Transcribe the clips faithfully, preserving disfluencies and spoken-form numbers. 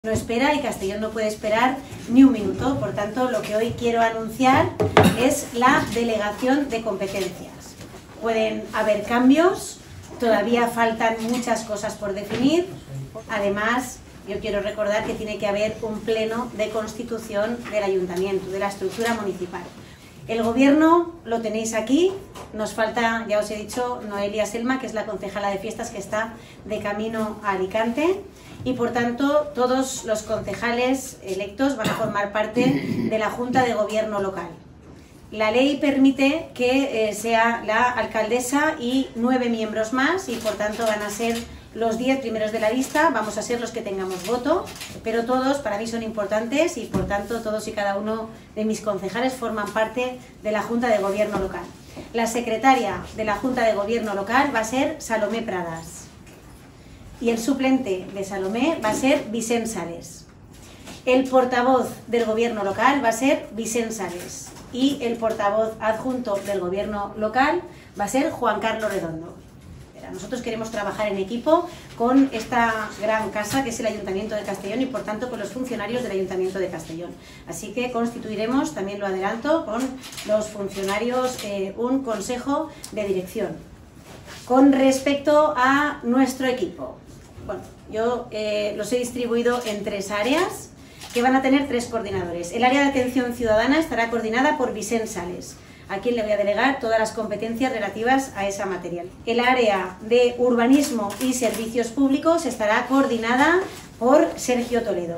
No espera y Castellón no puede esperar ni un minuto. Por tanto, lo que hoy quiero anunciar es la delegación de competencias. Pueden haber cambios, todavía faltan muchas cosas por definir. Además, yo quiero recordar que tiene que haber un pleno de constitución del ayuntamiento, de la estructura municipal. El gobierno lo tenéis aquí, nos falta, ya os he dicho, Noelia Selma, que es la concejala de fiestas que está de camino a Alicante, y por tanto todos los concejales electos van a formar parte de la Junta de Gobierno local. La ley permite que eh, sea la alcaldesa y nueve miembros más, y por tanto van a ser los diez primeros de la lista, vamos a ser los que tengamos voto, pero todos para mí son importantes y por tanto todos y cada uno de mis concejales forman parte de la Junta de Gobierno local. La secretaria de la Junta de Gobierno local va a ser Salomé Pradas y el suplente de Salomé va a ser Vicent Sales. El portavoz del Gobierno local va a ser Vicent Sales y el portavoz adjunto del Gobierno local va a ser Juan Carlos Redondo. Nosotros queremos trabajar en equipo con esta gran casa que es el Ayuntamiento de Castellón y por tanto con los funcionarios del Ayuntamiento de Castellón. Así que constituiremos, también lo adelanto, con los funcionarios eh, un consejo de dirección. Con respecto a nuestro equipo, bueno, yo eh, los he distribuido en tres áreas que van a tener tres coordinadores. El área de atención ciudadana estará coordinada por Vicent Sales, a quien le voy a delegar todas las competencias relativas a esa materia. El área de urbanismo y servicios públicos estará coordinada por Sergio Toledo.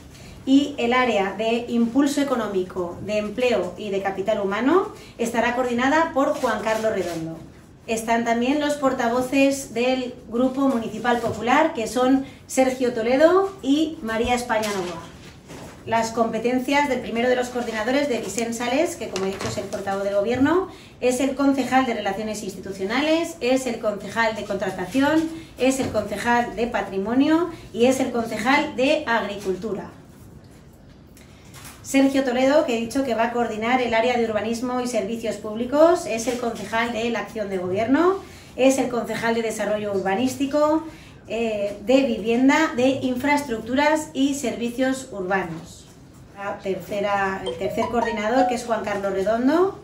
Y el área de impulso económico, de empleo y de capital humano estará coordinada por Juan Carlos Redondo. Están también los portavoces del Grupo Municipal Popular, que son Sergio Toledo y María España Novoa. Las competencias del primero de los coordinadores, de Vicent Sales, que como he dicho es el portavoz del Gobierno, es el concejal de Relaciones Institucionales, es el concejal de Contratación, es el concejal de Patrimonio y es el concejal de Agricultura. Sergio Toledo, que he dicho que va a coordinar el área de Urbanismo y Servicios Públicos, es el concejal de la Acción de Gobierno, es el concejal de Desarrollo Urbanístico, Eh, de vivienda, de infraestructuras y servicios urbanos. La tercera, el tercer coordinador, que es Juan Carlos Redondo,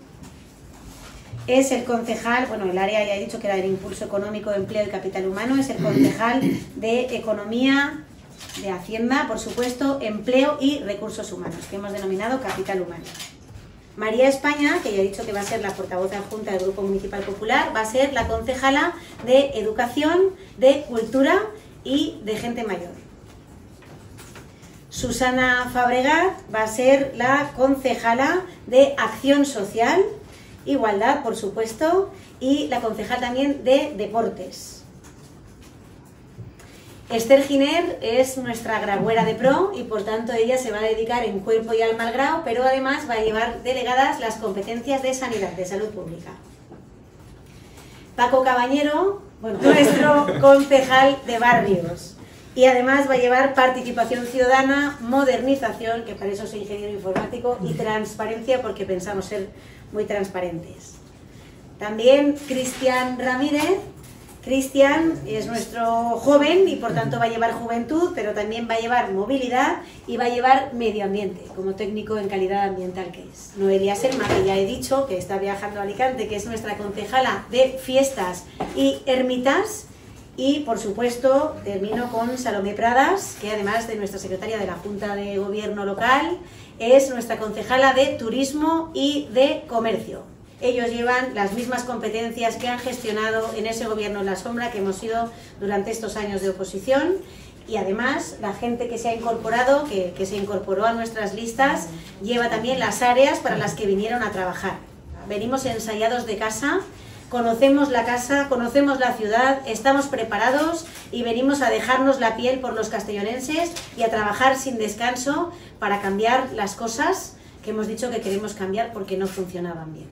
es el concejal, bueno, el área ya he dicho que era del impulso económico, empleo y capital humano, es el concejal de economía, de hacienda, por supuesto, empleo y recursos humanos, que hemos denominado capital humano. María España, que ya he dicho que va a ser la portavoz adjunta del Grupo Municipal Popular, va a ser la concejala de Educación, de Cultura y de Gente Mayor. Susana Fabregat va a ser la concejala de Acción Social, Igualdad, por supuesto, y la concejal también de Deportes. Esther Giner es nuestra grauera de pro y por tanto ella se va a dedicar en cuerpo y alma al grau, pero además va a llevar delegadas las competencias de sanidad, de salud pública. Paco Cabañero, bueno, nuestro concejal de barrios, y además va a llevar participación ciudadana, modernización, que para eso soy ingeniero informático, y transparencia, porque pensamos ser muy transparentes. También Cristian Ramírez. Cristian es nuestro joven y por tanto va a llevar juventud, pero también va a llevar movilidad y va a llevar medio ambiente, como técnico en calidad ambiental que es. Noelia Selma, que ya he dicho, que está viajando a Alicante, que es nuestra concejala de fiestas y ermitas. Y por supuesto termino con Salomé Pradas, que además de nuestra secretaria de la Junta de Gobierno local, es nuestra concejala de turismo y de comercio. Ellos llevan las mismas competencias que han gestionado en ese gobierno en la sombra que hemos sido durante estos años de oposición, y además la gente que se ha incorporado, que, que se incorporó a nuestras listas, lleva también las áreas para las que vinieron a trabajar. Venimos ensayados de casa, conocemos la casa, conocemos la ciudad, estamos preparados y venimos a dejarnos la piel por los castellonenses y a trabajar sin descanso para cambiar las cosas que hemos dicho que queremos cambiar porque no funcionaban bien.